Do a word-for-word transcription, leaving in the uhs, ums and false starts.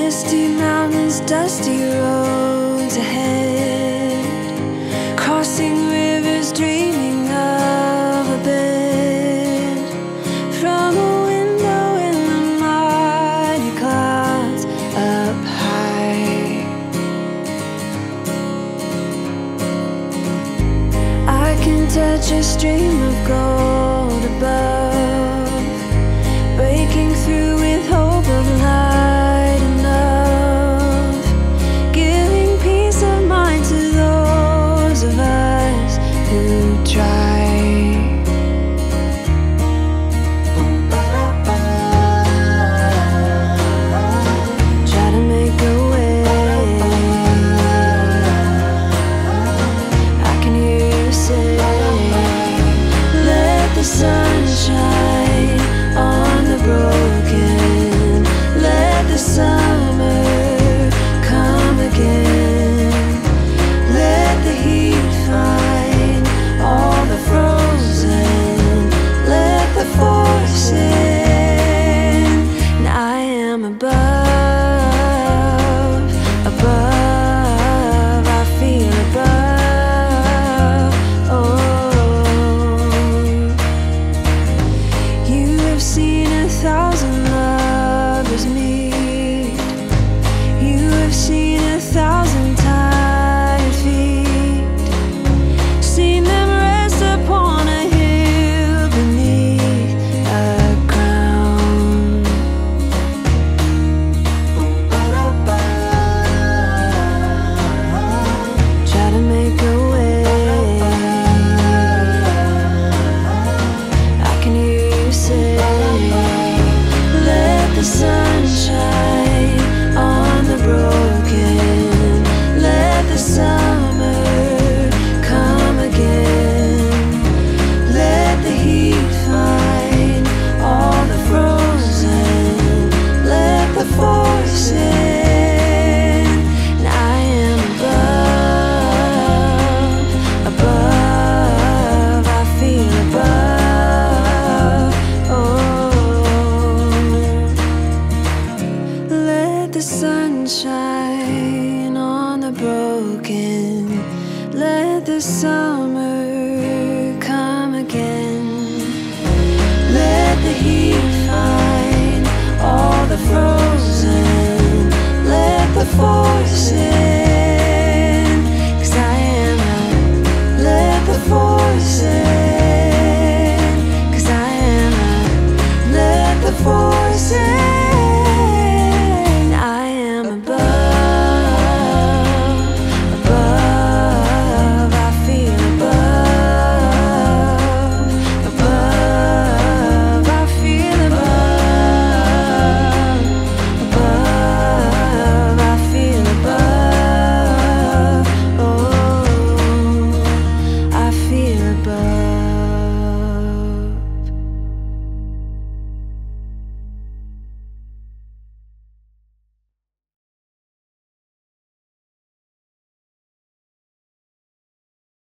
Misty mountains, dusty roads ahead, crossing rivers, dreaming of a bed from a window in the mighty clouds up high. I can touch a stream of gold above, breaking through with hope of light enough, giving peace of mind to those of us who try. Try to make a way. I can hear you say, let the sun shine on the broken, let the summer come again, let the heat find all the frozen, let the force in, and I am above, above, I feel above, oh. You have seen a thousand lovers meet, you have seen a thousand tired feet, seen them rest upon a hill beneath a crown. Try to make a way. I can hear you say, let the sun shine on the broken, let the summer come again, let the heat find all the frozen, let the force in, and I am above, above, I feel above, oh. Let the sun shine on the broken, let the summer come again, let the heat find all the frozen, let the force in.